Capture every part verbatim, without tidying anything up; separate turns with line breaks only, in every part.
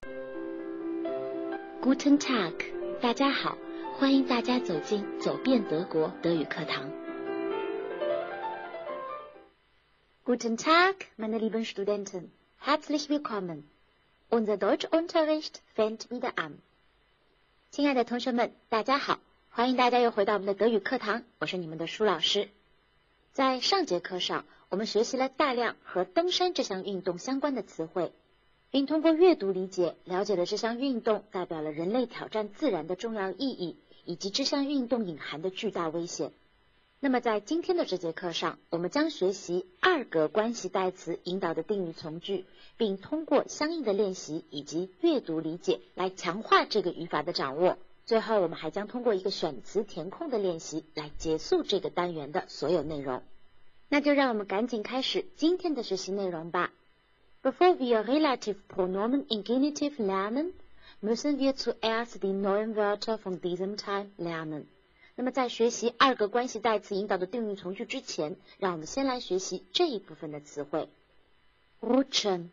Guten Tag， 大家好，欢迎大家走进走遍德国德语课堂。Guten Tag, meine lieben Studenten, herzlich willkommen. Unser Deutschunterricht fängt wieder an. 亲爱的同学们，大家好，欢迎大家又回到我们的德语课堂，我是你们的舒老师。在上节课上，我们学习了大量和登山这项运动相关的词汇，并通过阅读理解，了解了这项运动代表了人类挑战自然的重要意义，以及这项运动隐含的巨大危险。那么在今天的这节课上，我们将学习二个关系代词引导的定语从句，并通过相应的练习以及阅读理解来强化这个语法的掌握。最后我们还将通过一个选词填空的练习来结束这个单元的所有内容。那就让我们赶紧开始今天的学习内容吧。Bevor wir Relativpronomen in Genitiv lernen, müssen wir zuerst die neuen Wörter von diesem Teil lernen. 那么在学习二个关系代词引导的定语从句之前，让我们先来学习这一部分的词汇。Rutschen,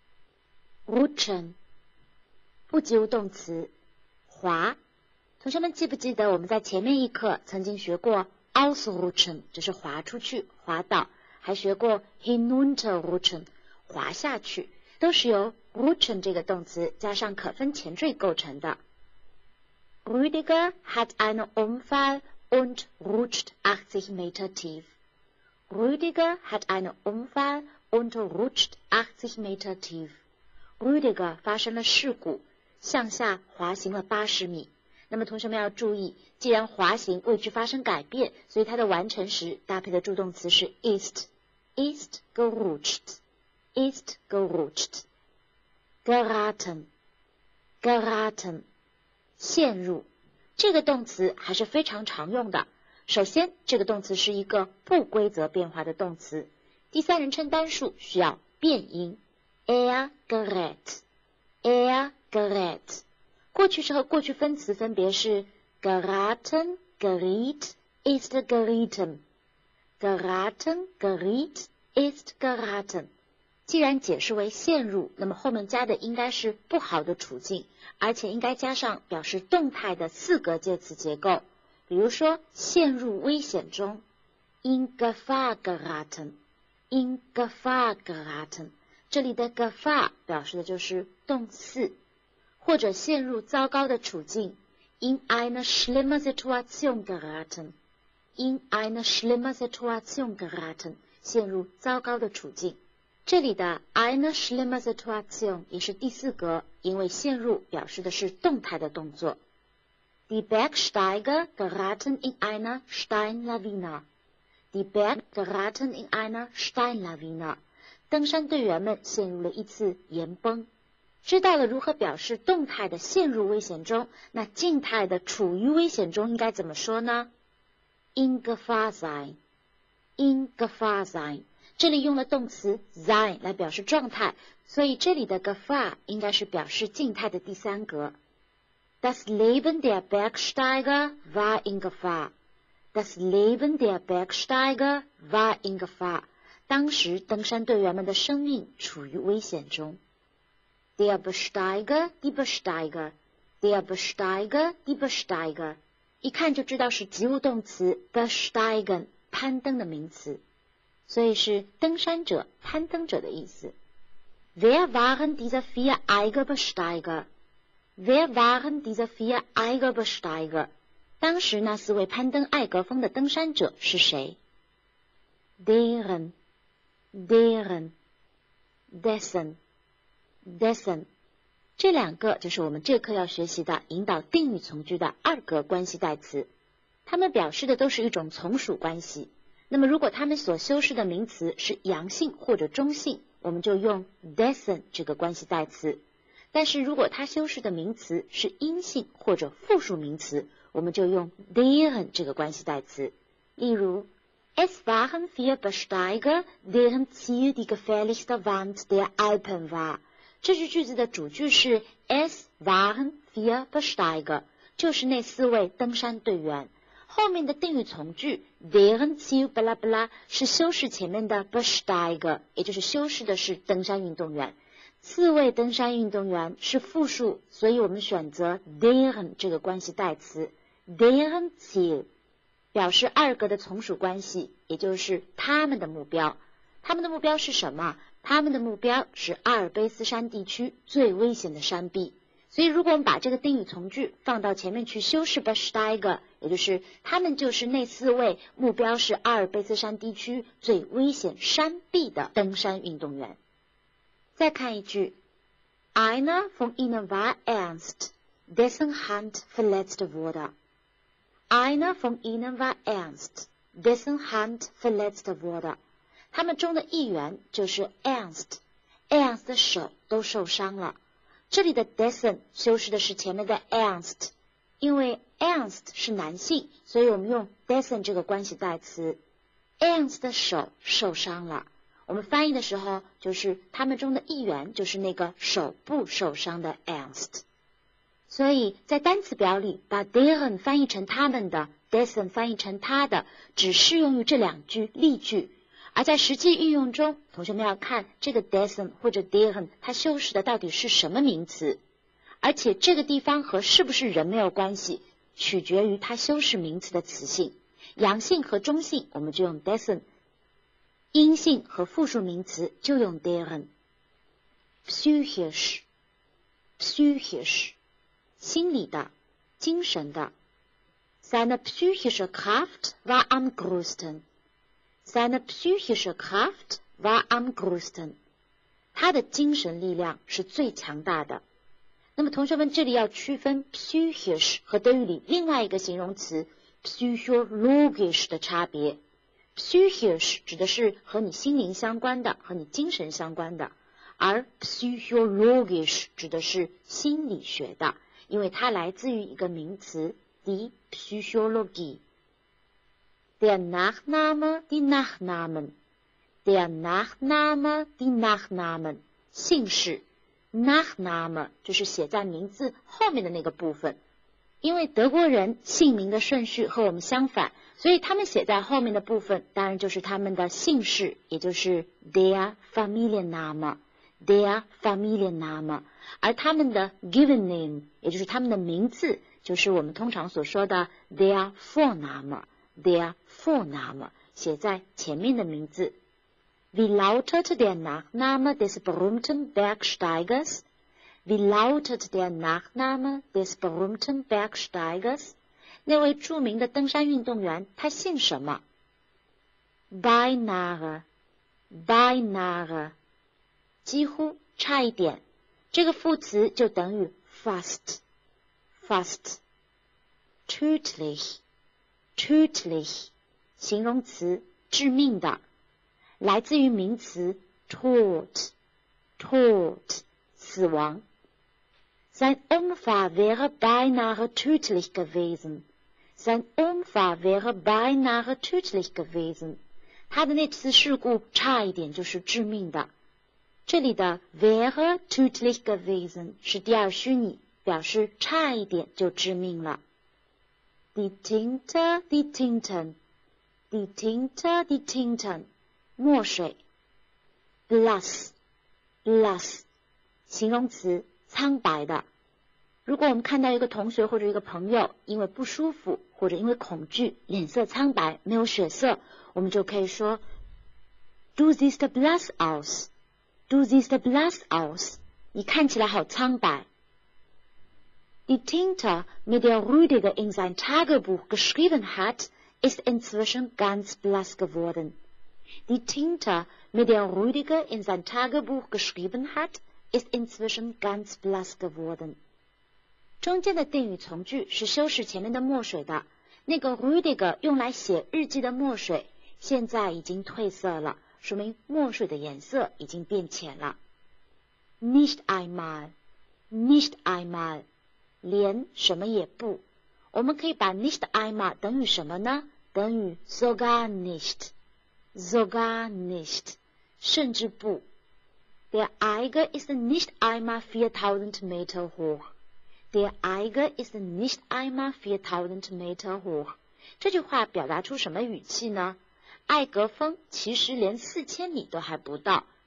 Rutschen， 不及物动词，滑。同学们记不记得我们在前面一课曾经学过 ausrutschen， 就是滑出去、滑倒，还学过 hinunterrutschen， 滑下去，都是由 rutschen 这个动词加上可分前缀构成的。Rüdiger hat einen Unfall und rutscht achtzig Meter tief. Rüdiger hat einen Unfall und rutscht achtzig Meter tief. Rüdiger 发生了事故，向下滑行了八十米。那么同学们要注意，既然滑行谓之发生改变，所以它的完成时搭配的助动词是 ist, ist gerutscht, ist gerutscht. Geraten, geraten, 陷入。这个动词还是非常常用的。首先，这个动词是一个不规则变化的动词，第三人称单数需要变音 er gerät, er gerät。过去式和过去分词分别是 geraten, geriet, ist gerieten. Geraten, geriet, ist geraten. 既然解释为陷入，那么后面加的应该是不好的处境，而且应该加上表示动态的四格介词结构。比如说陷入危险中 in Gefahr geraten, in Gefahr geraten， 这里的 Gefahr 表示的就是动词。或者陷入糟糕的处境 in eine schlimme Situation geraten, in eine schlimme Situation geraten， 陷入糟糕的处境。这里的 eine schlimme Situation 也是第四格，因为陷入表示的是动态的动作。Die Bergsteiger geraten in einer Steinlawine. Die Berg geraten in einer Steinlawine. 登山队员们陷入了一次岩崩。知道了如何表示动态的陷入危险中，那静态的处于危险中应该怎么说呢？ in Gefahr sein, in Gefahr sein， 这里用了动词 sein 来表示状态，所以这里的 Gefahr 应该是表示静态的第三格。Das Leben der Bergsteiger war in Gefahr. Das Leben der Bergsteiger war in Gefahr. 当时登山队员们的生命处于危险中。Der Besteiger, die Besteiger, der Besteiger, die Besteiger， 一看就知道是及物动词 besteigen， 攀登的名词，所以是登山者、攀登者的意思。Wer waren diese vier Eigerbesteiger? Wer waren diese vier Eigerbesteiger? 当时那四位攀登艾格峰的登山者是谁？ Deren, deren, dessen。Dessen， 这两个就是我们这课要学习的引导定语从句的二个关系代词，它们表示的都是一种从属关系。那么如果它们所修饰的名词是阳性或者中性，我们就用 dessen 这个关系代词，但是如果它修饰的名词是阴性或者复数名词，我们就用 deren 这个关系代词。例如Es waren vier Besteiger, deren Ziel die gefährlichste Wand der Alpen war. 这句句子的主句是 Es waren vier Besteiger， 就是那四位登山队员。后面的定语从句 deren Ziel 巴拉巴拉是修饰前面的 Besteiger， 也就是修饰的是登山运动员。 四位登山运动员是复数，所以我们选择 deren 这个关系代词 deren Ziel， 表示二格的从属关系，也就是他们的目标。他们的目标是什么？他们的目标是阿尔卑斯山地区最危险的山壁。所以如果我们把这个定语从句放到前面去修饰 besteiger， 也就是他们就是那四位目标是阿尔卑斯山地区最危险山壁的登山运动员。再看一句 Einer von ihnen war ernst, dessen Hand verletzt wurde. Einer von ihnen war ernst, dessen Hand verletzt wurde. 他们中的一员就是 ernst， ernst 的手都受伤了。这里的 dessen 修饰的是前面的 ernst， 因为 ernst 是男性，所以我们用 dessen 这个关系代词。ernst 的手受伤了，我们翻译的时候就是他们中的一员就是那个手部受伤的 ernst。所以在单词表里，把 deren 翻译成他们的， dessen 翻译成他的，只适用于这两句例句。而在实际运用中，同学们要看这个 dessen 或者 deren 它修饰的到底是什么名词，而且这个地方和是不是人没有关系，取决于它修饰名词的词性。阳性和中性我们就用 dessen， 阴性和复数名词就用 deren。 psychisch psychisch 心理的，精神的。 Seine psychische Kraft war am größten。Seine psychische Kraft war am größten。 他的精神力量是最强大的。那么同学们这里要区分 psychisch 和德语里另外一个形容词 psychologisch 的差别。psychisch 指的是和你心灵相关的，和你精神相关的，而 psychologisch 指的是心理学的，因为它来自于一个名词 die Psychologie。Der Nachname, die Nachnamen. Der Nachname, die Nachnamen. 姓氏 Nachname 就是写在名字后面的那个部分。因为德国人姓名的顺序和我们相反，所以他们写在后面的部分当然就是他们的姓氏，也就是 der Familienname, der Familienname。而他们的 given name 也就是他们的名字，就是我们通常所说的 der Vorname。Der Vorname 写在前面的名字。Wie lautet der Nachname des berühmten Bergsteigers? Wie lautet der Nachname des berühmten Bergsteigers? 那位著名的登山运动员他姓什么？ Beinahe Beinahe 几乎，差一点。这个副词就等于 fast fast tödlich tödlich 形容词，致命的，来自于名词 Tod Tod 死亡。Sein Unfall wäre beinahe tödlich gewesen. Sein Unfall wäre beinahe tödlich gewesen. 他的那次事故差一点就是致命的。这里的 wäre tödlich gewesen 是第二虚拟，表示差一点就致命了。Die Tinte, die Tinten, die Tinte, die Tinten 墨水。Blass, blass 形容词，苍白的。如果我们看到一个同学或者一个朋友因为不舒服或者因为恐惧脸色苍白没有血色，我们就可以说 Du siehst blass aus, du siehst blass aus 你看起来好苍白。Die Tinte, mit der Rüdiger in sein Tagebuch geschrieben hat, ist inzwischen ganz blass geworden. Die Tinte, mit der Rüdiger in sein Tagebuch geschrieben hat, ist inzwischen ganz blass geworden. 中间的定语从句是修饰前面的墨水的。那个 Rüdiger 用来写日记的墨水，现在已经褪色了，说明墨水的颜色已经变浅了。Nicht einmal, nicht einmal 连什么也不，我们可以把 nicht einmal 等于什么呢？等于 sogar nicht, sogar nicht 甚至不。Der Eiger ist nicht einmal viertausend Meter hoch. Der Eiger ist nicht einmal viertausend Meter hoch. 这句话表达出什么语气呢？艾格峰其实连四千米都还不到。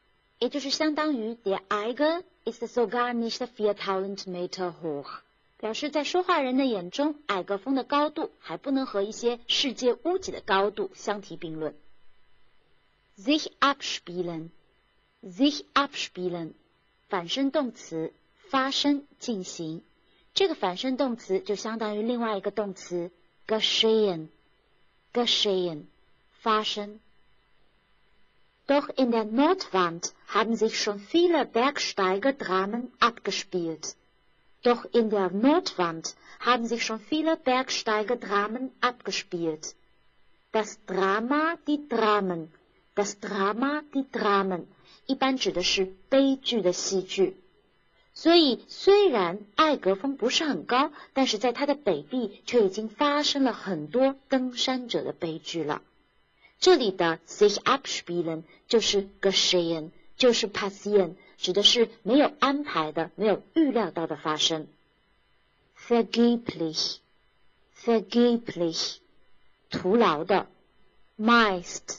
也就是相当于 Der Eiger ist sogar nicht viertausend Meter hoch， 表示在说话人的眼中，矮格峰的高度还不能和一些世界屋脊的高度相提并论。sich abspielen sich abspielen 反身动词，发生进行，这个反身动词就相当于另外一个动词 geschehen geschehen 发生。Doch in der Nordwand haben sich schon viele Bergsteigerdramen abgespielt. Doch in der Nordwand haben sich schon viele Bergsteigerdramen abgespielt. Das Drama, die Dramen, das Drama, die Dramen 一般指的是悲剧的戏剧。所以虽然艾格峰不是很高，但是在它的北壁却已经发生了很多登山者的悲剧了。这里的 sich abspielen 就是 geschehen， 就是 passieren， 指的是没有安排的、没有预料到的发生。vergeblich vergeblich 徒劳的。meist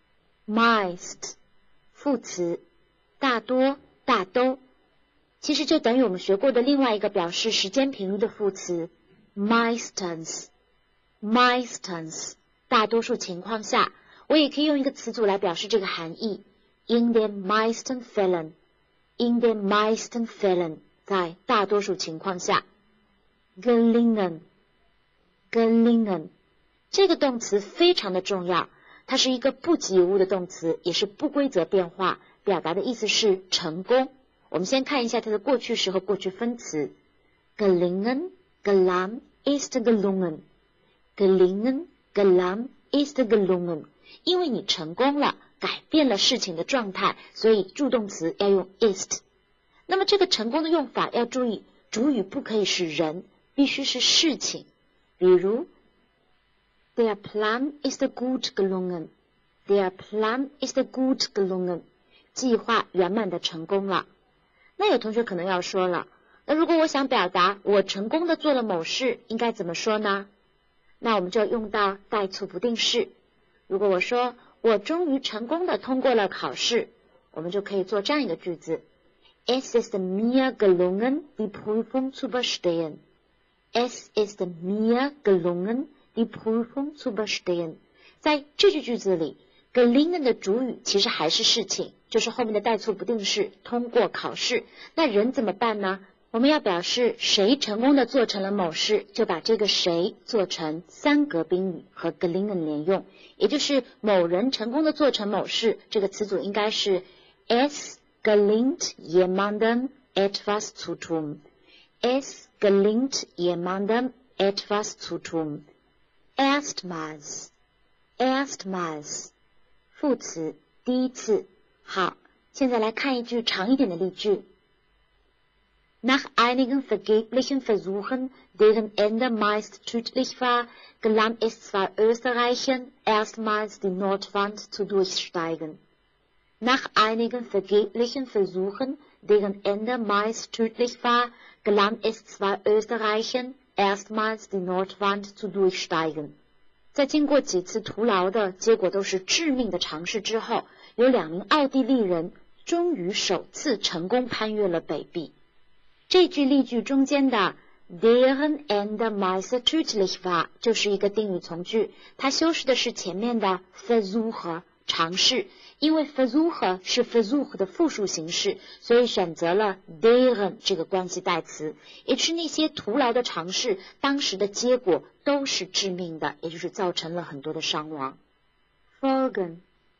meist 副词，大多、大都，其实就等于我们学过的另外一个表示时间频率的副词 meistens meistens 大多数情况下。我也可以用一个词组来表示这个含义 in den meisten Fällen in den meisten Fällen 在大多数情况下。gelingen gelingen 这个动词非常的重要，它是一个不及物的动词，也是不规则变化，表达的意思是成功。我们先看一下它的过去时和过去分词 gelingen gelang ist gelungen gelingen gelang ist gelungen，因为你成功了，改变了事情的状态，所以助动词要用 ist。那么这个成功的用法要注意，主语不可以是人，必须是事情。比如 Der Plan ist gut gelungen Der Plan ist gut gelungen 计划圆满的成功了。那有同学可能要说了，那如果我想表达我成功的做了某事，应该怎么说呢？那我们就用到代词不定式。如果我说我终于成功的通过了考试，我们就可以做这样一个句子 Es ist mir gelungen, die Prüfung zu bestehen. Es ist mir gelungen, die Prüfung zu bestehen. 在这句句子里 gelingen 的主语其实还是事情，就是后面的代词不定式通过考试。那人怎么办呢？我们要表示谁成功的做成了某事，就把这个谁做成三格宾语和 gelingen 连用，也就是某人成功的做成某事，这个词组应该是 Es gelingt jemandem etwas zu tun. Es gelingt jemandem etwas zu tun. Erstmals Erstmals 副词，第一次。好，现在来看一句长一点的例句。Nach einigen vergeblichen Versuchen, deren Ende meist tödlich war, gelang es zwar Österreichern, erstmals die Nordwand zu durchsteigen. Nach einigen vergeblichen Versuchen, deren Ende meist tödlich war, gelang es zwar Österreichern, erstmals die Nordwand zu durchsteigen. 在经过几次徒劳的结果都是致命的尝试之后，有两名奥地利人终于首次成功攀越了北壁。这句例句中间的 deren Ende meist tödlich war 就是一个定语从句，它修饰的是前面的 Versuche 尝试，因为 Versuche 是 Versuch 的复数形式，所以选择了 deren 这个关系代词，也就是那些徒劳的尝试，当时的结果都是致命的，也就是造成了很多的伤亡。folgen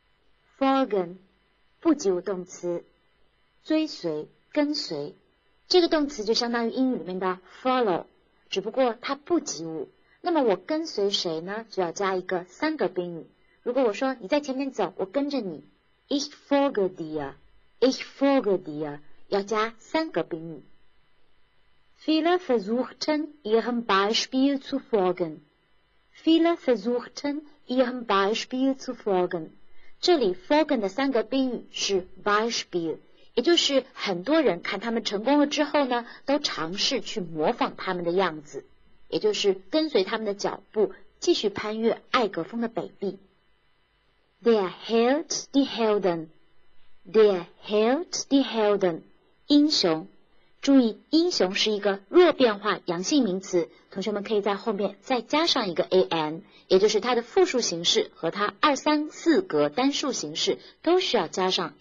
folgen 不及物动词，追随跟随，这个动词就相当于英语里面的 follow， 只不过它不及物。那么我跟随谁呢？就要加一个三个宾语。如果我说你在前面走，我跟着你 Ich folge dir Ich folge dir 要加三个宾语。Viele versuchten ihrem Beispiel zu folgen Viele versuchten ihrem Beispiel zu folgen 这里 folgen 的三个宾语是 Beispiel， 也就是很多人看他们成功了之后呢，都尝试去模仿他们的样子，也就是跟随他们的脚步，继续攀越艾格峰的北壁。Der Held, die Helden Der Held, die Helden， 英雄。注意，英雄是一个弱变化阳性名词，同学们可以在后面再加上一个 an， 也就是它的复数形式和它二三四格单数形式都需要加上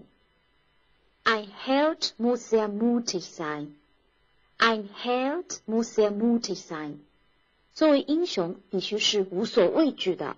an。Ein Held muss sehr mutig sein. Ein Held muss sehr mutig sein. 作为英雄，必须是无所畏惧的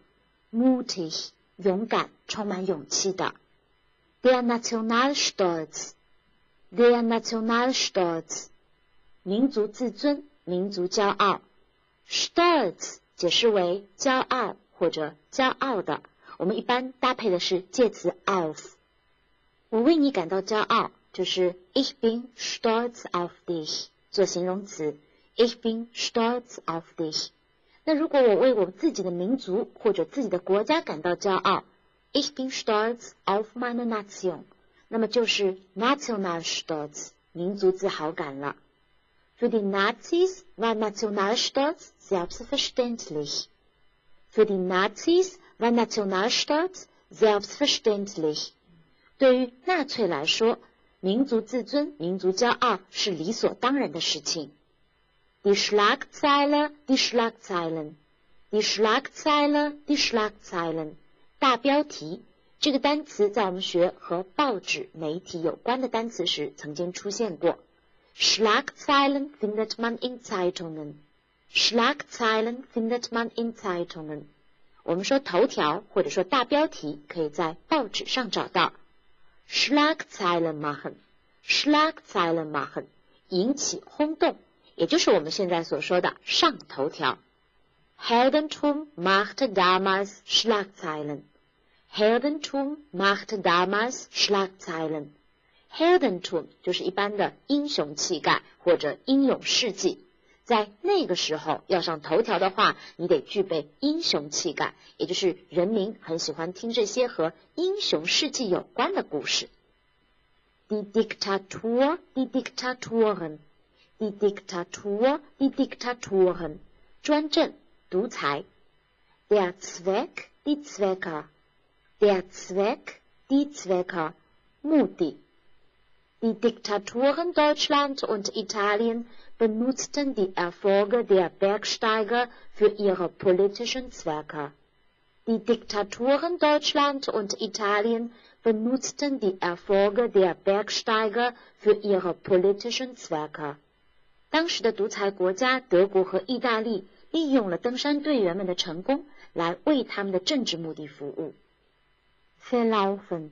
，mutig 勇敢，充满勇气的。Der Nationalstolz, der Nationalstolz 民族自尊，民族骄傲。Stolz 解释为骄傲或者骄傲的，我们一般搭配的是介词 auf。我为你感到骄傲，就是 Ich bin stolz auf dich 做形容词 Ich bin stolz auf dich。那如果我为我自己的民族或者自己的国家感到骄傲 Ich bin stolz auf meine Nation， 那么就是 Nationalstolz 民族自豪感了。Für die Nazis war Nationalstolz selbstverständlich. Für die Nazis war Nationalstolz selbstverständlich。对于纳粹来说，民族自尊、民族骄傲是理所当然的事情。Die Schlagzeile, die Schlagzeilen, die Schlagzeile, die Schlagzeilen。大标题这个单词在我们学和报纸、媒体有关的单词时曾经出现过。Schlagzeilen findet man in Zeitungen. Schlagzeilen findet man in Zeitungen。我们说头条或者说大标题可以在报纸上找到。Schlagzeilen machen, Schlagzeilen machen， 引起轰动，也就是我们现在所说的上头条。Heldentum machte damals Schlagzeilen. Heldentum machte damals Schlagzeilen. Heldentum 就是一般的英雄气概或者英勇事迹。在那个时候要上头条的话，你得具备英雄气概，也就是人民很喜欢听这些和英雄事迹有关的故事。Die Diktatur, die Diktatoren, die Diktatur, die Diktatoren， 专政、独裁。Der Zweck, die Zwecker, der Zweck, die Zwecker， 目的。Die Diktaturen Deutschland und Italien benutzten die Erfolge der Bergsteiger für ihre politischen Zwecke. Die Diktaturen Deutschland und Italien benutzten die Erfolge der Bergsteiger für ihre politischen Zwecke. 当时的独裁国家德国和意大利利用了登山队员们的成功来为他们的政治目的服务。Verlaufen,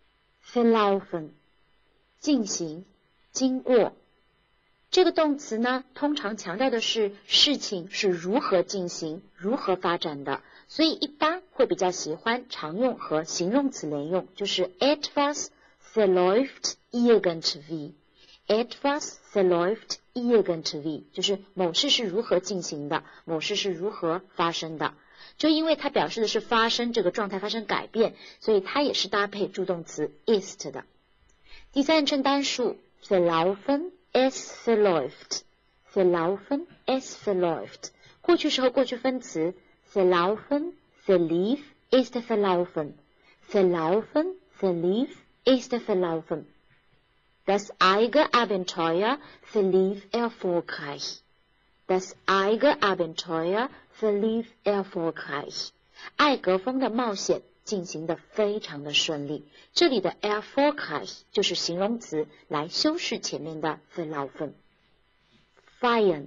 verlaufen， 进行、经过。这个动词呢，通常强调的是事情是如何进行、如何发展的，所以一般会比较喜欢常用和形容词连用，就是 etwas verläuft irgendwie。etwas verläuft irgendwie， 就是某事是如何进行的，某事是如何发生的。就因为它表示的是发生这个状态发生改变，所以它也是搭配助动词 ist 的。第三人称单数 verlaufen。Es verläuft, verlaufen, es verläuft。 过去时候过去分词 verlaufen, verlief, ist verlaufen, verlaufen, verlief, ist verlaufen。 Das Eigerabenteuer verlief erfolgreich, das Eigerabenteuer verlief erfolgreich。 艾格峰的冒险进行得非常的顺利，这里的 erfolgreich 就是形容词来修饰前面的 verlaufen。 feiern,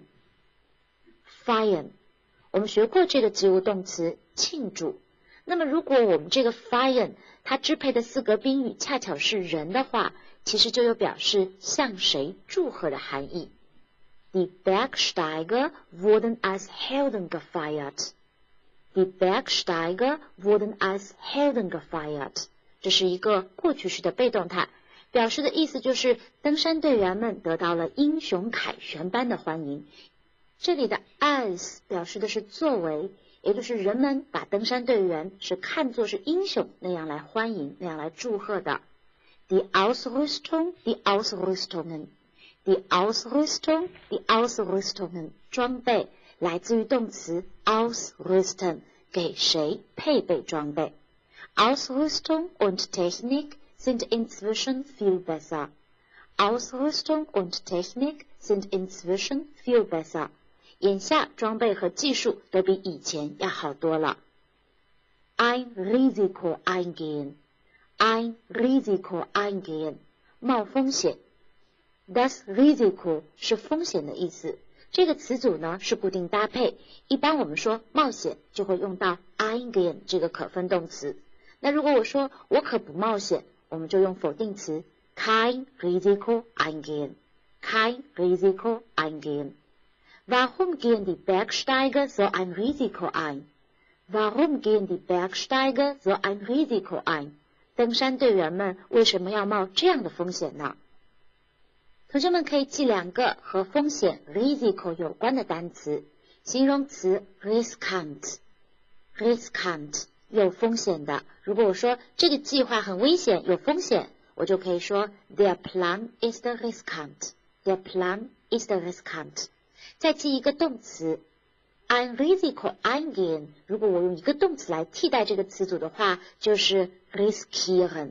feiern， 我们学过这个及物动词庆祝，那么如果我们这个 feiern 它支配的四格宾语恰巧是人的话，其实就有表示向谁祝贺的含义。 Die Bergsteiger wurden als Helden gefeiert。Die Bergsteiger wurden als Helden gefeiert。 这是一个过去式的被动态，表示的意思就是登山队员们得到了英雄凯旋般的欢迎。这里的 as 表示的是作为，也就是人们把登山队员是看作是英雄那样来欢迎，那样来祝贺的。Die Ausrüstung, die Ausrüstungen, die Ausrüstung, die Ausrüstungen， 装备来自于动词 ausrüsten， 给谁配备装备。Ausrüstung und Technik sind inzwischen viel besser. Ausrüstung und Technik sind inzwischen viel besser. 眼下装备和技术都比以前要好多了。Ein Risiko eingehen. Ein Risiko eingehen. 冒风险。Das Risiko 是风险的意思。这个词组呢是固定搭配，一般我们说冒险就会用到 eingehen 这个可分动词。那如果我说我可不冒险，我们就用否定词 kein Risiko eingehen. Kein Risiko eingehen. Warum gehen die Bergsteiger so ein Risiko ein? Warum gehen die Bergsteiger so ein Risiko ein? 登山队员们为什么要冒这样的风险呢？同学们可以记两个和风险 risiko 有关的单词，形容词 riskant. Riskant 有风险的。如果我说这个计划很危险，有风险，我就可以说 Der Plan ist riskant. Der Plan ist riskant. 再记一个动词 ein Risiko eingehen， 如果我用一个动词来替代这个词组的话，就是 riskieren.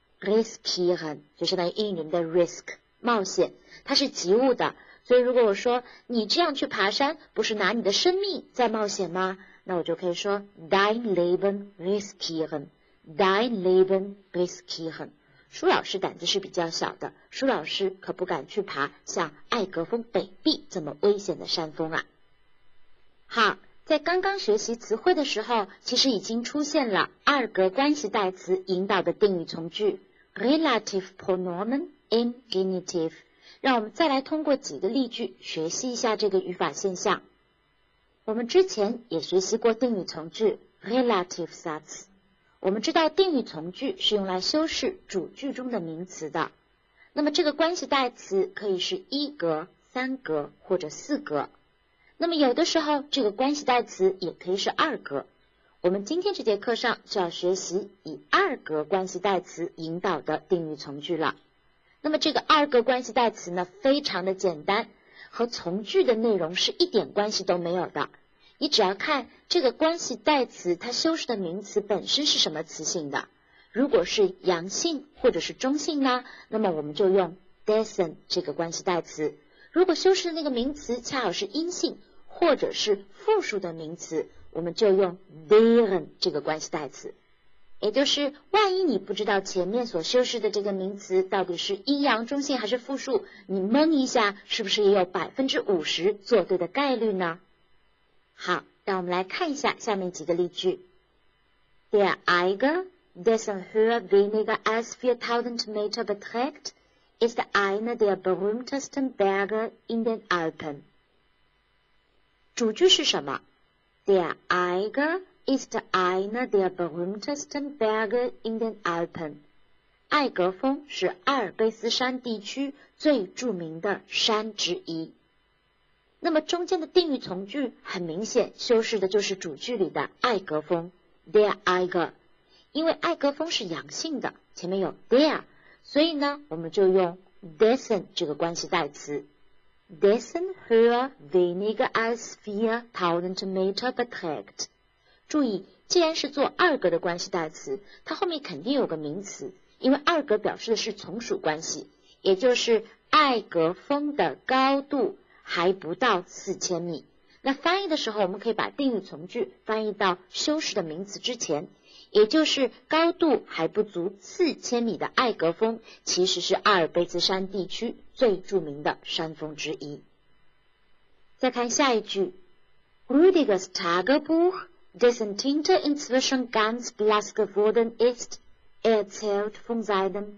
Riskieren 就相当于英语里面的 risk， 冒险，它是及物的。所以如果我说你这样去爬山，不是拿你的生命在冒险吗？那我就可以说 dein Leben riskieren. Dein Leben riskieren. 舒老师胆子是比较小的，舒老师可不敢去爬像艾格峰北壁这么危险的山峰啊。好，在刚刚学习词汇的时候，其实已经出现了二格关系代词引导的定语从句 relative pronomen in genitive。 让我们再来通过几个例句学习一下这个语法现象。我们之前也学习过定语从句 relative Satz。我们知道定语从句是用来修饰主句中的名词的，那么这个关系代词可以是一格、三格或者四格，那么有的时候这个关系代词也可以是二格。我们今天这节课上就要学习以二格关系代词引导的定语从句了。那么这个二格关系代词呢，非常的简单，和从句的内容是一点关系都没有的。你只要看这个关系代词它修饰的名词本身是什么词性的，如果是阳性或者是中性呢，那么我们就用 dessen 这个关系代词。如果修饰的那个名词恰好是阴性或者是复数的名词，我们就用 deren 这个关系代词。也就是万一你不知道前面所修饰的这个名词到底是阴阳中性还是复数，你蒙一下是不是也有百分之五十做对的概率呢？好，让我们来看一下下面几个例句。Der Eiger, dessen Höhe weniger als viertausend Meter beträgt, ist einer der berühmtesten Berge in den Alpen. 主句是什么？ Der Eiger ist einer der berühmtesten Berge in den Alpen. 艾格峰是阿尔卑斯山地区最著名的山之一。那么中间的定语从句很明显修饰的就是主句里的艾格峰 der Eiger， 因为艾格峰是阳性的，前面有 der， 所以呢我们就用 dessen 这个关系代词。 dessen Höhe weniger als viertausend Meter beträgt。 注意，既然是做二格的关系代词，它后面肯定有个名词，因为二格表示的是从属关系，也就是艾格峰的高度还不到四千米。那翻译的时候，我们可以把定语从句翻译到修饰的名词之前，也就是高度还不足四千米的艾格峰，其实是阿尔卑斯山地区最著名的山峰之一。再看下一句 Rüdigers Tagebuch, dessen Tinte inzwischen ganz blass geworden ist, erzählt von seinen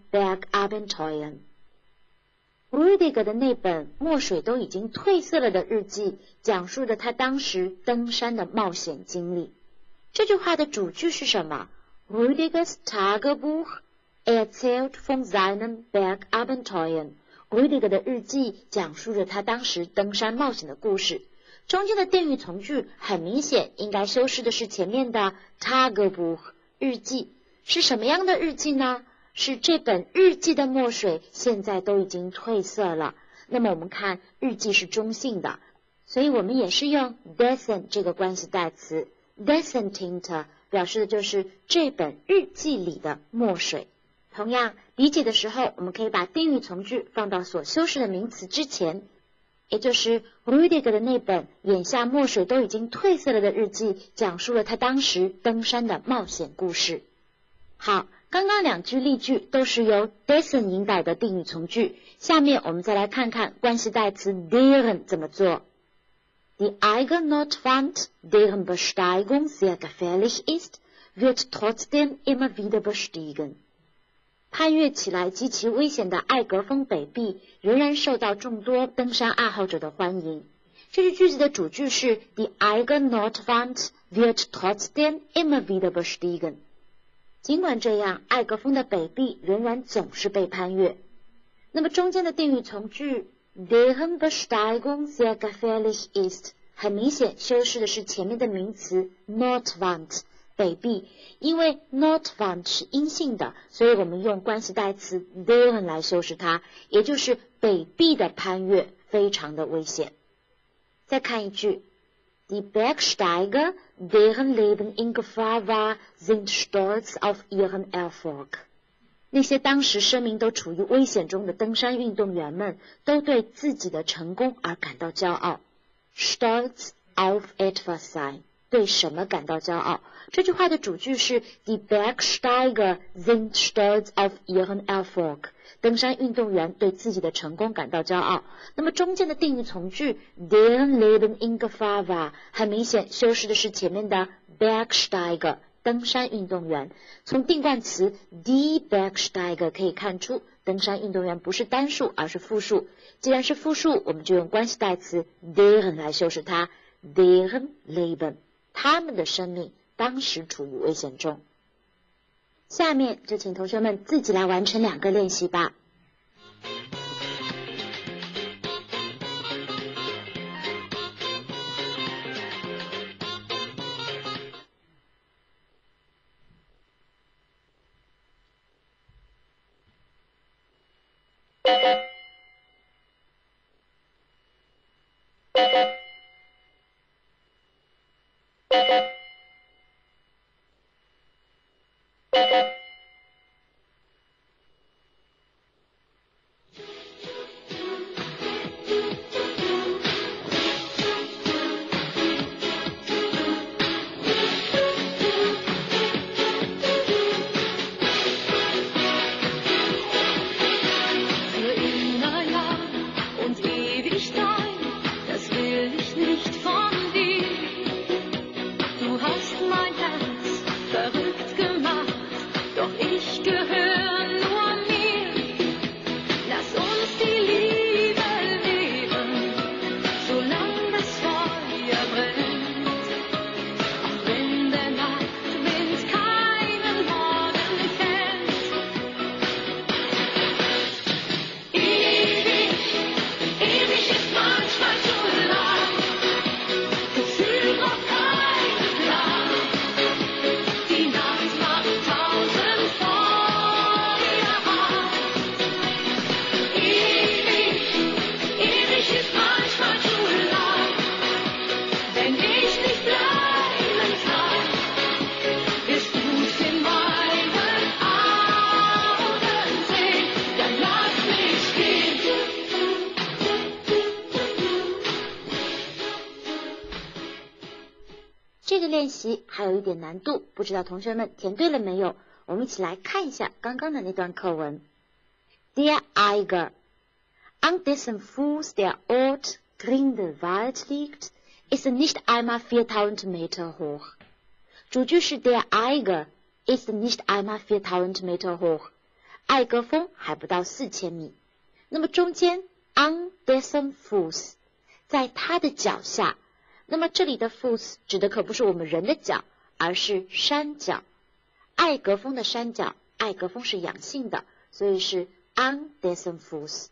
Bergabenteuern。Rüdiger 的那本墨水都已经褪色了的日记，讲述着他当时登山的冒险经历。这句话的主句是什么？ Rüdigers Tagebuch erzählt von seinen Bergabenteuern。 Rüdiger 的日记讲述着他当时登山冒险的故事。中间的定语从句很明显应该修饰的是前面的 Tagebuch 日记。是什么样的日记呢？是这本日记的墨水现在都已经褪色了。那么我们看日记是中性的，所以我们也是用 dessen 这个关系代词。 dessen Tinte 表示的就是这本日记里的墨水。 同样，理解的时候，我们可以把定语从句放到所修饰的名词之前，也就是 Rüdiger 的那本眼下墨水都已经褪色了的日记，讲述了他当时登山的冒险故事。好，刚刚两句例句都是由 dessen 引导的定语从句，下面我们再来看看关系代词 deren 怎么做。Die Eiger-Nordwand, deren Besteigung sehr gefährlich ist, wird trotzdem immer wieder bestiegen. 攀越起来极其危险的艾格峰北壁仍然受到众多登山爱好者的欢迎。这句句子的主句是 Die Eiger-Nordwand wird trotzdem immer wieder bestiegen。尽管这样，艾格峰的北壁仍然总是被攀越。那么中间的定语从句 deren Besteigung sehr gefährlich ist， 很明显修饰的是前面的名词 Nordwand 北壁，因为 Nordwand 是阴性的，所以我们用关系代词 deren 来修饰它，也就是北壁的攀越非常的危险。再看一句Die Bergsteiger, deren Leben in Gefahr war, sind stolz auf ihren Erfolg. 那些当时生命都处于危险中的登山运动员们，都对自己的成功而感到骄傲。Stolz auf etwas sein， 对什么感到骄傲？这句话的主句是 Die Bergsteiger sind stolz auf ihren Erfolg。登山运动员对自己的成功感到骄傲。那么中间的定语从句 deren Leben in Gefahr war， 很明显修饰的是前面的 Bergsteiger 登山运动员。从定冠词 die Bergsteiger 可以看出，登山运动员不是单数而是复数。既然是复数，我们就用关系代词 deren 来修饰它 deren Leben， 他们的生命当时处于危险中。下面就请同学们自己来完成两个练习吧。这个练习还有一点难度，不知道同学们填对了没有？我们一起来看一下刚刚的那段课文。Der Eiger, an dessen Fuß der Ort Grindelwald liegt, ist nicht einmal viertausend Meter hoch. 主句是 Der Eiger ist nicht einmal viertausend Meter hoch. 艾格峰还不到四千米。那么中间 an dessen Fuß， 在他的脚下。那么这里的 Fuß 指的可不是我们人的脚，而是山脚。艾格峰的山脚，艾格峰是阳性的，所以是 an dessen Fuß。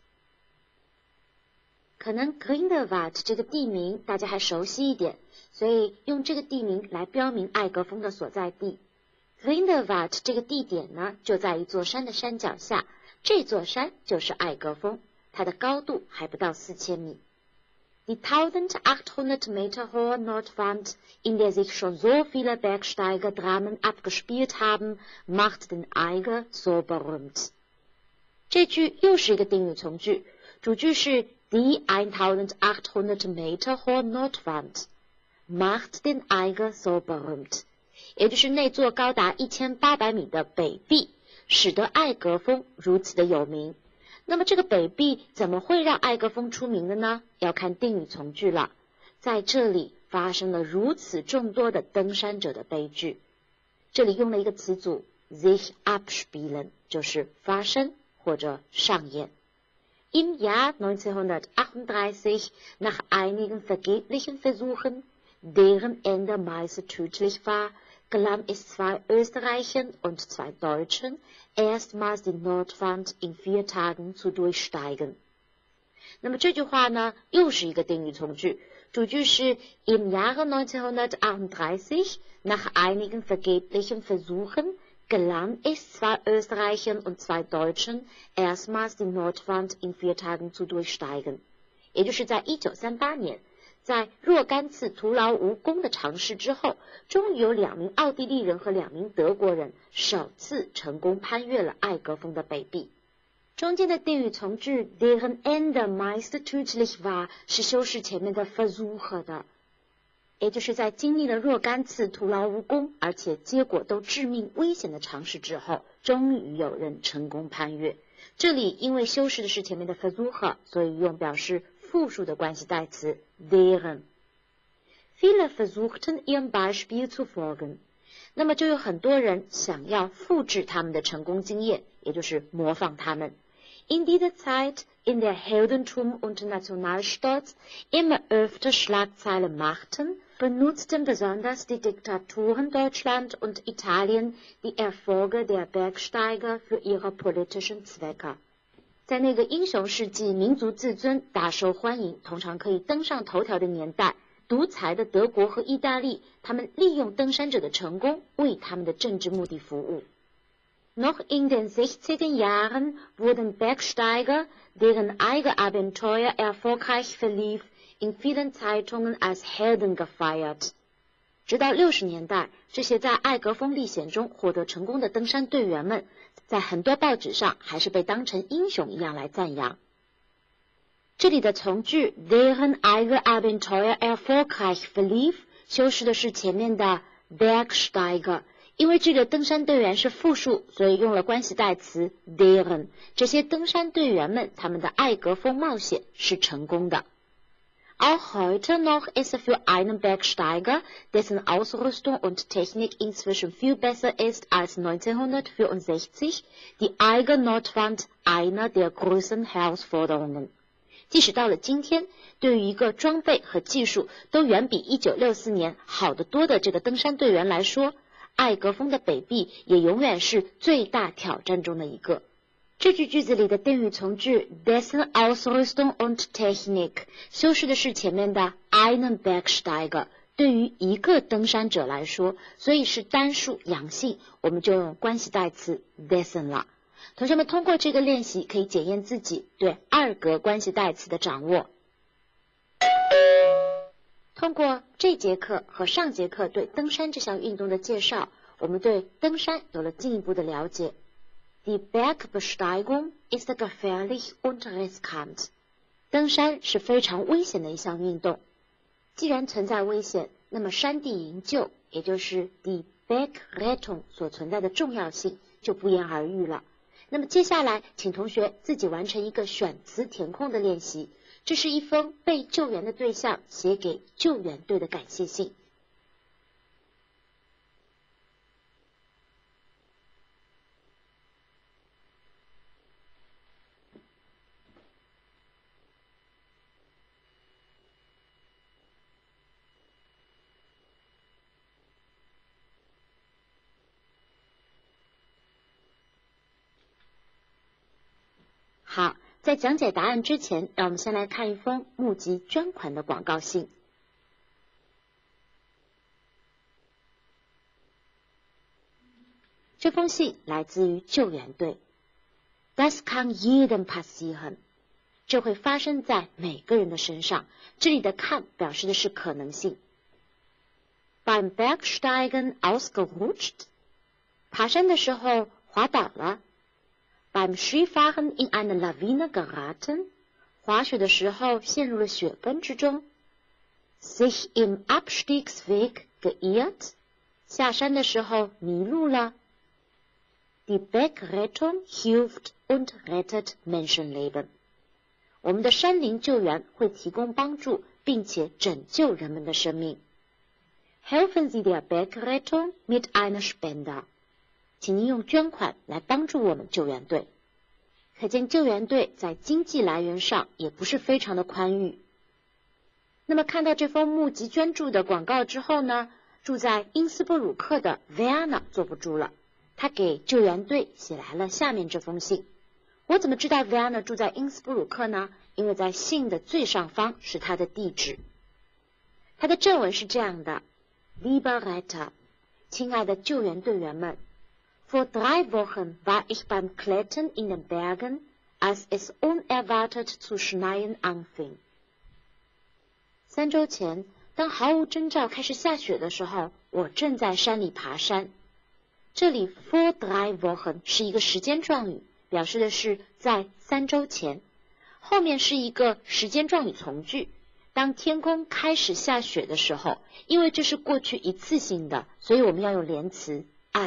可能 Grindelwald 这个地名大家还熟悉一点，所以用这个地名来标明艾格峰的所在地。Grindelwald 这个地点呢，就在一座山的山脚下，这座山就是艾格峰，它的高度还不到四千米。 Die eintausendachthundert Meter hohe Nordwand, in der sich schon so viele Bergsteigerdramen abgespielt haben, macht den Eiger so berühmt. 这句又是一个定语从句，主句是 Die eintausendachthundert Meter hohe Nordwand macht den Eiger so berühmt， 也就是那座高达一千八百米的北壁，使得艾格峰如此的有名。那么这个北壁怎么会让艾格峰出名的呢？要看定语从句了。在这里发生了如此众多的登山者的悲剧，这里用了一个词组 sich abspielen， 就是发生或者上演。Im Jahr neunzehnhundertachtunddreißig, nach einigen vergeblichen Versuchen, deren Ende meist tödlich war, gelang es zwei Österreichern und zwei Deutschen, erstmals die Nordwand in vier Tagen zu durchsteigen. 那么这句话呢，又是一个定语从句，主句是 Im Jahre neunzehnhundertachtunddreißig, nach einigen vergeblichen Versuchen, gelang es zwei Österreichern und zwei Deutschen, erstmals die Nordwand in vier Tagen zu durchsteigen. 也就是在一九三八年，在若干次徒劳无功的尝试之后，终于有两名奥地利人和两名德国人首次成功攀越了艾格峰的北壁。中间的定语从句 deren Ende meist tödlich war 是修饰前面的 Versuche 的，也就是在经历了若干次徒劳无功，而且结果都致命危险的尝试之后，终于有人成功攀越。这里因为修饰的是前面的 Versuche， 所以用表示复数的关系代词 deren。Viele versuchten ihrem Beispiel zu folgen。那么就有很多人想要复制他们的成功经验，也就是模仿他们。In dieser Zeit, in der Heldentum und Nationalstolz immer öfter Schlagzeilen machten, benutzten besonders die Diktaturen Deutschland und Italien die Erfolge der Bergsteiger für ihre politischen Zwecke. 在那个英雄事迹、民族自尊大受欢迎，通常可以登上头条的年代，独裁的德国和意大利，他们利用登山者的成功为他们的政治目的服务。Noch in den sechziger Jahren wurden Bergsteiger, deren Eigerabenteuer erfolgreich verlief, in vielen Zeitungen als Helden gefeiert. 直到六十年代，这些在艾格峰历险中获得成功的登山队员们，在很多报纸上还是被当成英雄一样来赞扬。这里的从句 deren Eigerabenteuer erfolgreich verlief 修饰的是前面的 Bergsteiger。因为这个登山队员是复数，所以用了关系代词 deren。这些登山队员们，他们的艾格峰冒险是成功的。Auch heute noch ist für einen Bergsteiger, dessen Ausrüstung und Technik inzwischen viel besser ist als neunzehnhundertvierundsechzig, die Eiger Nordwand einer der größten Herausforderungen. 即使到了今天，对于一个装备和技术都远比一九六四年好得多的这个登山队员来说，艾格峰的北壁也永远是最大挑战中的一个。这句句子里的定语从句 dessen Ausrüstung und Technik 修饰的是前面的 einen Bergsteiger， 对于一个登山者来说，所以是单数阳性，我们就用关系代词 dessen 了。同学们通过这个练习可以检验自己对二格关系代词的掌握。通过这节课和上节课对登山这项运动的介绍，我们对登山有了进一步的了解。Die Bergbesteigung ist gefährlich und riskant. 登山是非常危险的一项运动。既然存在危险，那么山地营救，也就是 die Bergrettung 所存在的重要性就不言而喻了。那么接下来，请同学自己完成一个选词填空的练习。这是一封被救援的对象写给救援队的感谢信。好，在讲解答案之前，让我们先来看一封募集捐款的广告信。这封信来自于救援队。Das kann jedem passieren. 这会发生在每个人的身上。这里的 kann 表示的是可能性。Beim Bergsteigen ausgerutscht， 爬山的时候滑倒了。Beim Skifahren in eine Lawine geraten， 滑雪的时候陷入了雪崩之中。Sich im Abstiegsweg geirrt， 下山的时候迷路了。Die Bergrettung hilft und rettet Menschenleben， 我们的山林救援会提供帮助，并且拯救人们的生命。Helfen Sie der Bergrettung mit einer Spende， 请您用捐款来帮助我们救援队。可见救援队在经济来源上也不是非常的宽裕。那么看到这封募集捐助的广告之后呢，住在因斯布鲁克的 Werner 坐不住了，他给救援队写来了下面这封信。我怎么知道 Werner 住在因斯布鲁克呢？因为在信的最上方是他的地址。他的正文是这样的：Lieber Retter， 亲爱的救援队员们， Vor drei Wochen war ich beim Klettern in den Bergen, als es unerwartet zu schneien anfing。三周前，当毫无征兆开始下雪的时候，我正在山里爬山。这里 vor drei Wochen 是一个时间状语，表示的是在三周前。后面是一个时间状语从句。当天空开始下雪的时候，因为这是过去一次性的，所以我们要用连词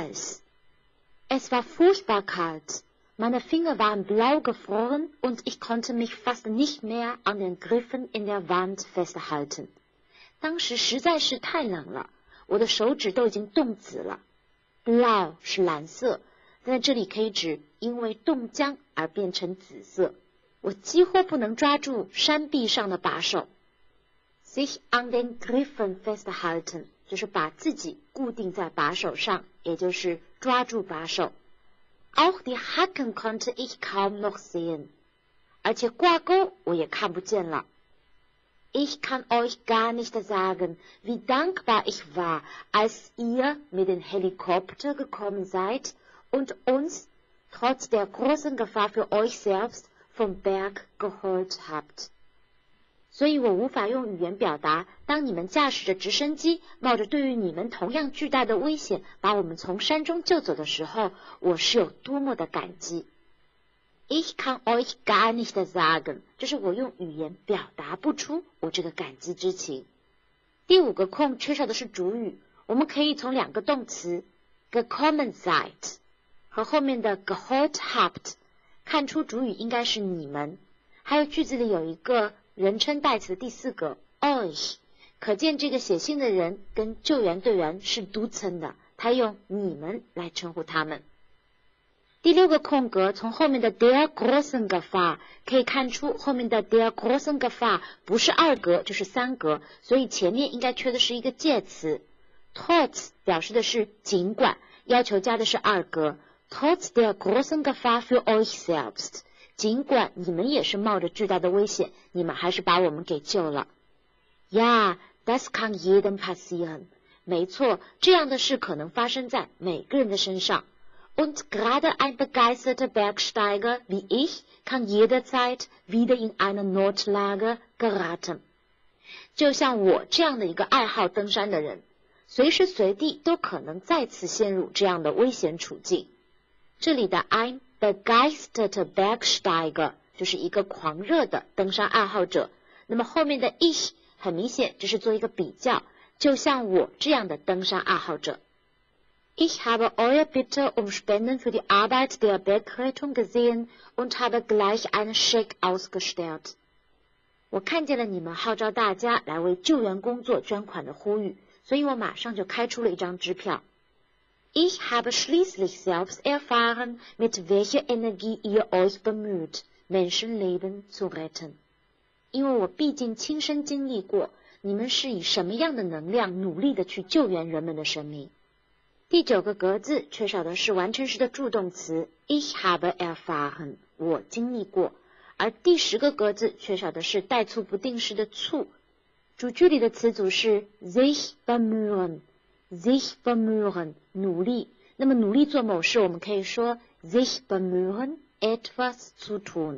als。Es war furchtbar kalt. Meine Finger waren blau gefroren und ich konnte mich fast nicht mehr an den Griffen in der Wand festhalten. 当时实在是太冷了，我的手指都已经冻紫了。Blau 是蓝色，在这里可以指因为冻僵而变成紫色。我几乎不能抓住山壁上的把手。Sich an den Griffen festhalten 就是把自己固定在把手上，也就是抓住把手。Auch die Haken konnte ich kaum noch sehen， 而且挂钩我也看不见了。Ich kann euch gar nicht sagen, wie dankbar ich war, als ihr mit dem Helikopter gekommen seid und uns, trotz der großen Gefahr für euch selbst, vom Berg geholt habt。 所以我无法用语言表达，当你们驾驶着直升机，冒着对于你们同样巨大的危险，把我们从山中救走的时候，我是有多么的感激。Ich kann euch gar nicht sagen， 就是我用语言表达不出我这个感激之情。第五个空缺少的是主语，我们可以从两个动词 gekommen seid 和后面的 geholt habt 看出主语应该是你们。还有句子里有一个人称代词的第四个 euch， 可见这个写信的人跟救援队员是duzen的，他用你们来称呼他们。第六个空格从后面的 der großen Gefahr 可以看出后面的 der großen Gefahr 不是二格就是三格，所以前面应该缺的是一个介词。trotz 表示的是尽管，要求加的是二格。trotz der großen Gefahr für euch selbst， 尽管你们也是冒着巨大的危险，你们还是把我们给救了。Ja, das kann jedem passieren。 没错，这样的事可能发生在每个人的身上。Und gerade ein begeisterter Bergsteiger wie ich kann jederzeit wieder in eine Notlage geraten。 就像我这样的一个爱好登山的人，随时随地都可能再次陷入这样的危险处境。这里的 ein begeisterter Bergsteiger 就是一个狂热的登山爱好者，那么后面的 ich 很明显这是做一个比较，就像我这样的登山爱好者。Ich habe eure Bitte um Spenden für die Arbeit der Bergrettung gesehen und habe gleich einen Scheck ausgestellt。 我看见了你们号召大家来为救援工作捐款的呼吁，所以我马上就开出了一张支票。Ich habe schließlich selbst erfahren, mit welcher Energie ihr euch bemüht, Menschenleben zu retten。 因为我毕竟亲身经历过，你们是以什么样的能量努力的去救援人们的生命。第九个格子缺少的是完成时的助动词 ich habe erfahren， 我经历过，而第十个格子缺少的是带促不定式的促。主句里的词组是 sich bemühen， sich bemühen 努力，那么努力做某事我们可以说 sich bemühen etwas zu tun，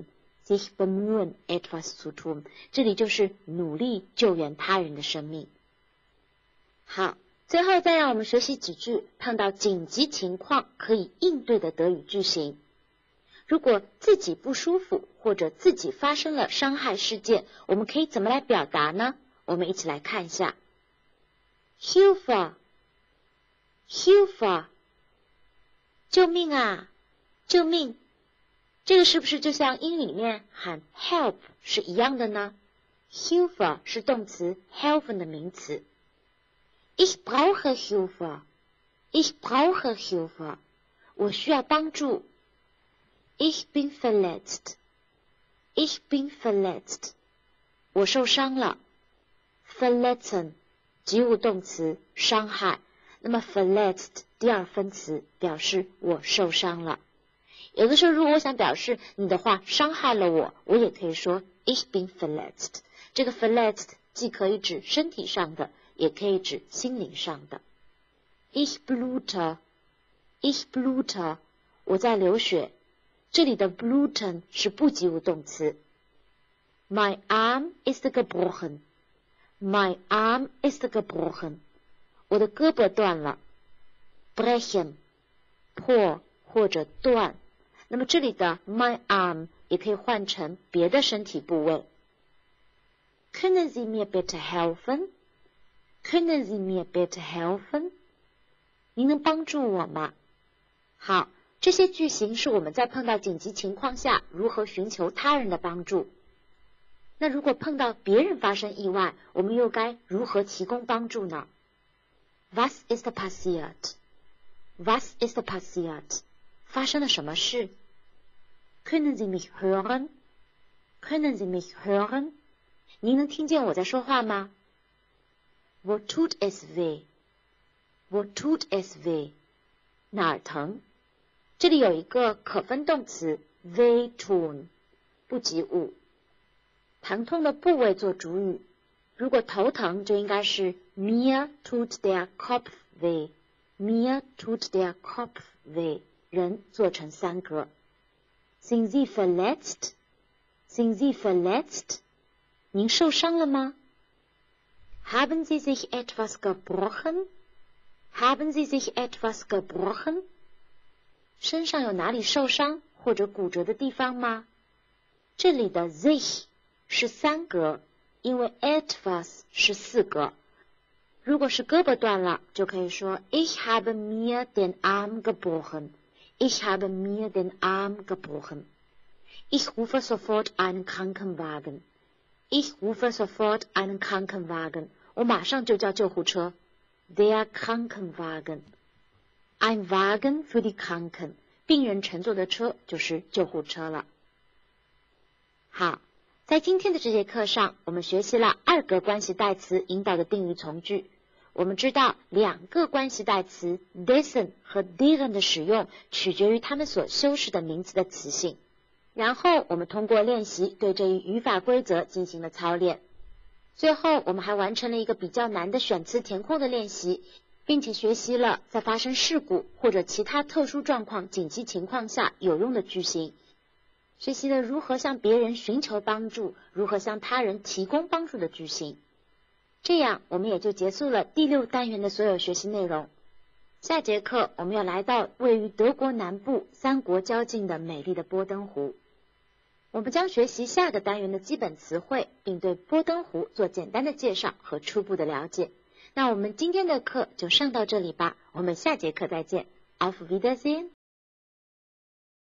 sich bemühen, etwas zu tun， 这里就是努力救援他人的生命。好，最后再让我们学习几句碰到紧急情况可以应对的德语句型。如果自己不舒服或者自己发生了伤害事件，我们可以怎么来表达呢？我们一起来看一下。Hilfe Hilfe 救命啊救命，这个是不是就像英语里面喊 help 是一样的呢？ Hilfe 是动词 helfen 的名词。 Ich brauche Hilfe Ich brauche Hilfe 我需要帮助。 Ich bin verletzt Ich bin verletzt 我受伤了。 Verletzen 及物动词伤害，那么 verletzt 第二分词表示我受伤了。有的时候如果我想表示你的话伤害了我，我也可以说 Ich bin verletzt。 这个 verletzt 既可以指身体上的，也可以指心灵上的。 Ich blute Ich blute 我在流血，这里的 bluten 是不及物动词。 My arm ist gebrochen My arm ist gebrochen 我的胳膊断了。 brechen 破或者断，那么这里的 my arm 也可以换成别的身体部位。 Können Sie mir bitte helfen Können Sie mir bitte helfen 您能帮助我吗？好，这些句型是我们在碰到紧急情况下如何寻求他人的帮助。那如果碰到别人发生意外，我们又该如何提供帮助呢？ Was ist passiert Was ist passiert 发生了什么事？ Können Sie mich hören Können Sie mich hören 您能听见我在说话吗？ Wo tut es weh Wo tut es weh 哪儿疼？这里有一个可分动词 weh tun 不及物，疼痛的部位做主语，如果头疼就应该是 mir tut der Kopf weh Mir tut der Kopf weh 人做成三格。 Sind Sie verletzt Sind Sie verletzt 您受伤了吗？ Haben Sie sich etwas gebrochen Haben Sie sich etwas gebrochen 身上有哪里受伤或者骨折的地方吗？这里的 sich 是三格，因为 etwas 是四格。如果是胳膊断了，就可以说 Ich habe mir den Arm gebrochen Ich habe mir den Arm gebrochen Ich rufe sofort einen Krankenwagen Ich rufe sofort einen Krankenwagen 我马上就叫救护车。 Der Krankenwagen Ein Wagen für die Kranken 病人乘坐的车就是救护车了。好，在今天的这节课上，我们学习了二个关系代词引导的定语从句。我们知道两个关系代词 dessen 和 deren 的使用取决于它们所修饰的名词的词性。然后我们通过练习对这一语法规则进行了操练。最后我们还完成了一个比较难的选词填空的练习，并且学习了在发生事故或者其他特殊状况紧急情况下有用的句型，学习了如何向别人寻求帮助，如何向他人提供帮助的句型。这样我们也就结束了第六单元的所有学习内容。下节课我们要来到位于德国南部三国交界的美丽的波登湖。我们将学习下个单元的基本词汇，并对波登湖做简单的介绍和初步的了解。那我们今天的课就上到这里吧，我们下节课再见。Auf Wiedersehen